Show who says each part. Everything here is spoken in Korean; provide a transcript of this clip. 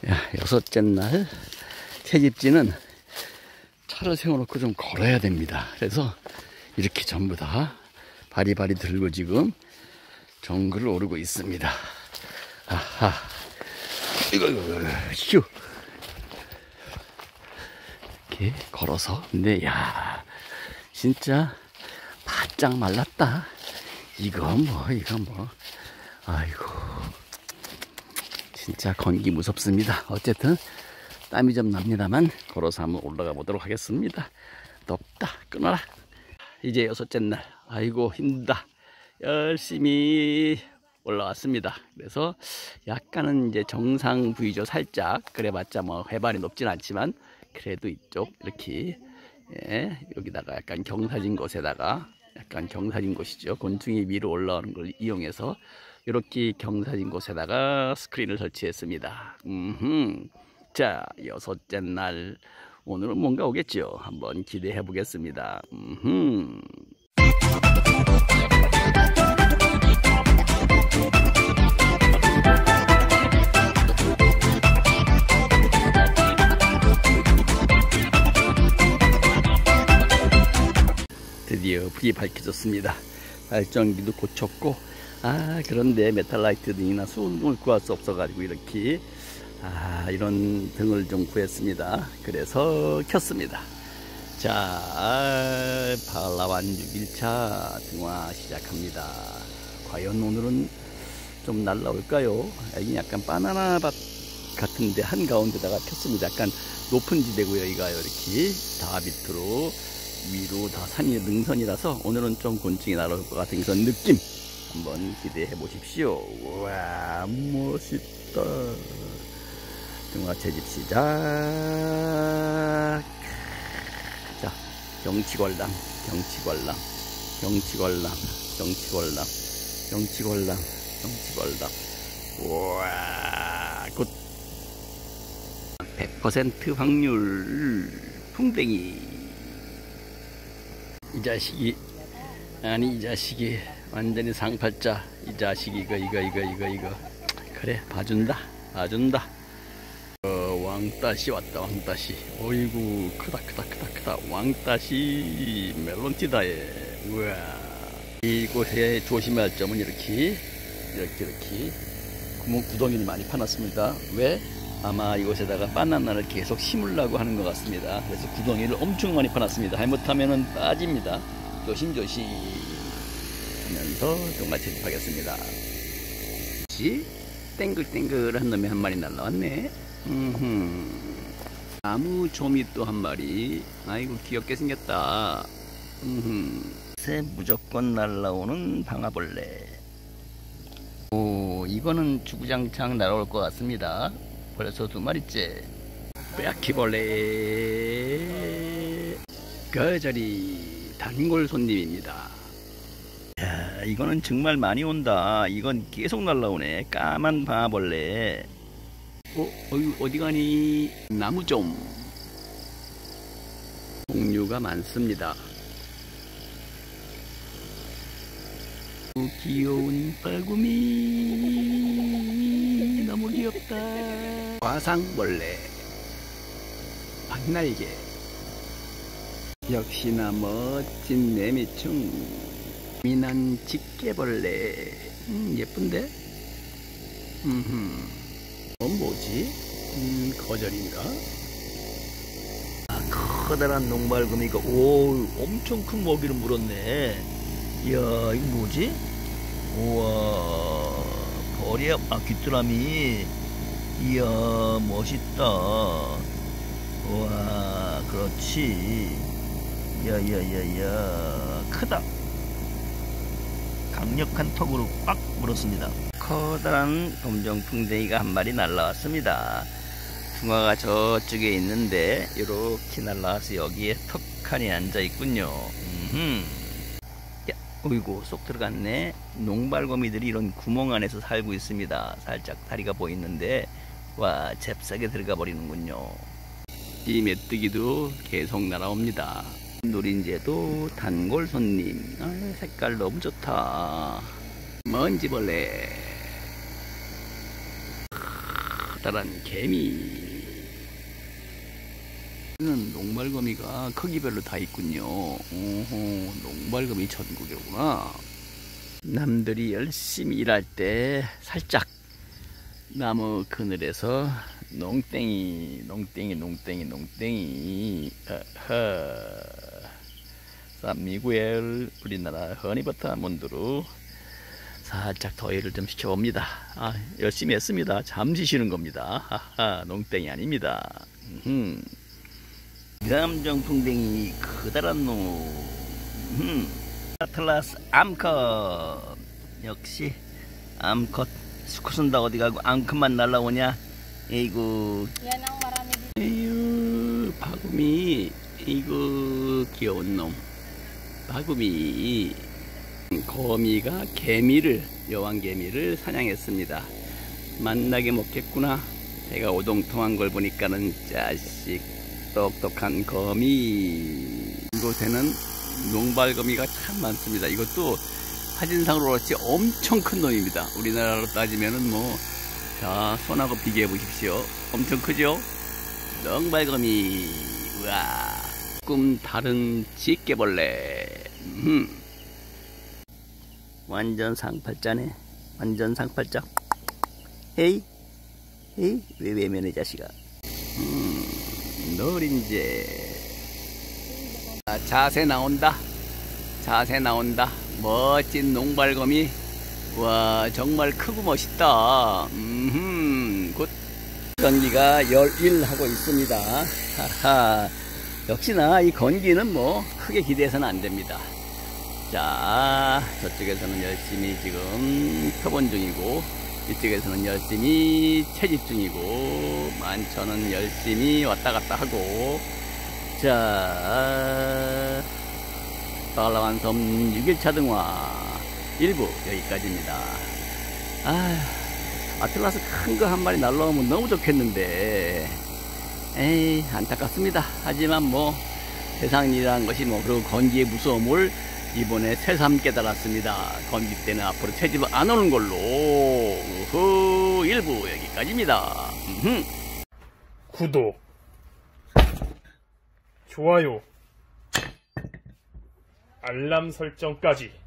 Speaker 1: 야, 여섯째 날 채집지는 차를 세워놓고 좀 걸어야 됩니다. 그래서 이렇게 전부 다 바리바리 들고 지금 정글을 오르고 있습니다. 아하, 이거 휴, 이렇게 걸어서. 근데 야, 진짜 바짝 말랐다. 이거 뭐 아이고, 진짜 건기 무섭습니다. 어쨌든 땀이 좀 납니다만 걸어서 한번 올라가 보도록 하겠습니다. 덥다, 끊어라. 이제 여섯째 날. 아이고, 힘들다. 열심히 올라왔습니다. 그래서 약간은 이제 정상 부위죠. 살짝. 그래봤자 뭐 해발이 높진 않지만 그래도 이쪽 이렇게, 예, 여기다가 약간 경사진 곳에다가, 약간 경사진 곳이죠. 곤충이 위로 올라오는 걸 이용해서 이렇게 경사진 곳에다가 스크린을 설치했습니다. 자, 여섯째 날. 오늘은 뭔가 오겠죠. 한번 기대해 보겠습니다. 드디어 불이 밝혀졌습니다. 발전기도 고쳤고, 그런데 메탈라이트 등이나 수온등을 구할 수 없어가지고 이렇게 이런 등을 좀 구했습니다. 그래서 켰습니다. 자, 팔라완 6일차 등화 시작합니다. 과연 오늘은 좀 날라올까요? 여기 약간 바나나 밭 같은데 한가운데다가 켰습니다. 약간 높은 지대고요. 여기가요, 이렇게 다 밑으로 위로 다 산이 능선이라서 오늘은 좀 곤충이 날아올 것 같은 그런 느낌 한번 기대해 보십시오. 우와, 멋있다. 등화 채집 시작. 자, 경치관람. 우와, 굿. 100% 확률 풍뎅이. 이 자식이, 아니 이 자식이 완전히 상팔자. 이 자식이 이거 그래, 봐준다. 왕따시 왔다. 왕따시. 어이구, 크다. 왕따시 멜론티다에. 우와. 이곳에 조심할 점은 이렇게 구덩이를 많이 파놨습니다. 왜? 아마 이곳에다가 바나나를 계속 심으려고 하는 것 같습니다. 그래서 구덩이를 엄청 많이 파놨습니다. 잘못하면은 빠집니다. 조심조심 하면서 동화 채집하겠습니다. 땡글땡글한 놈이 한 마리 날라왔네. 나무 조미 또 한 마리. 아이고, 귀엽게 생겼다. 무조건 날라오는 방아벌레. 오, 이거는 주구장창 날아올 것 같습니다. 벌써 두 마리째. 뼈키벌레. 거저리 단골 손님입니다. 야, 이거는 정말 많이 온다. 이건 계속 날라오네. 까만 방아벌레. 어디 가니? 나무 좀. 종류가 많습니다. 귀여운 빨구미. 너무 귀엽다. 화상벌레. 박날개. 역시나 멋진 매미충. 미난 집게벌레. 예쁜데? 뭐지? 거절인가? 커다란 농발구미가, 오, 엄청 큰 먹이를 물었네. 이야, 이거 뭐지? 우와, 벌이야. 귀뚜라미. 이야, 멋있다. 우와, 그렇지. 야야야야, 크다. 강력한 턱으로 꽉 물었습니다. 커다란 검정풍뎅이가 한 마리 날라왔습니다. 붕어가 저쪽에 있는데 이렇게 날라와서 여기에 턱하니 앉아 있군요. 야, 어이구, 쏙 들어갔네. 농발거미들이 이런 구멍 안에서 살고 있습니다. 살짝 다리가 보이는데, 와, 잽싸게 들어가 버리는군요. 이 메뚜기도 계속 날아옵니다. 노린재도 단골 손님. 색깔 너무 좋다. 먼지벌레. 커다란 개미. 는 농발거미가 크기별로 다 있군요. 오호, 농발거미 전국이구나. 남들이 열심히 일할 때 살짝 나무 그늘에서 농땡이 산미구엘 우리나라 허니버터 아몬드로 살짝 더위를 좀 식혀봅니다. 열심히 했습니다. 잠시 쉬는 겁니다. 하하, 농땡이 아닙니다. 감정풍뎅이 커다란 놈. 아틀라스 암컷. 역시 암컷. 수컷은 다 어디 가고 암컷만 날라오냐. 에이구. 에휴, 바구미. 이거 귀여운 놈. 바구미. 거미가 여왕개미를 사냥했습니다. 만나게 먹겠구나. 배가 오동통한 걸 보니까는 자식 똑똑한 거미. 이곳에는 농발거미가 참 많습니다. 이것도 사진상으로 그렇지 엄청 큰 놈입니다. 우리나라로 따지면은 뭐, 자, 손하고 비교해 보십시오. 엄청 크죠? 농발거미. 우와. 조금 다른 집게벌레. 완전 상팔자네. 완전 상팔자. 헤이 왜 외면해 자식아. 노린재. 자세 나온다. 멋진 농발거미. 와, 정말 크고 멋있다. 곧 건기가 열일하고 있습니다. 하하. 역시나 이 건기는 뭐 크게 기대해서는 안 됩니다. 자, 저쪽에서는 열심히 지금 표본 중이고, 이쪽에서는 열심히 채집 중이고, 만천은 열심히 왔다 갔다 하고. 자, 팔라완 섬 6일차 등화 1부 여기까지입니다. 아틀라스 큰 거 한 마리 날라오면 너무 좋겠는데, 에이, 안타깝습니다. 하지만 뭐 세상이라는 것이 뭐, 그리고 건기의 무서움을 이번에 새삼 깨달았습니다. 건기 때는 앞으로 채집을 안 오는 걸로. 1부 여기까지입니다.
Speaker 2: 구독, 좋아요, 알람 설정까지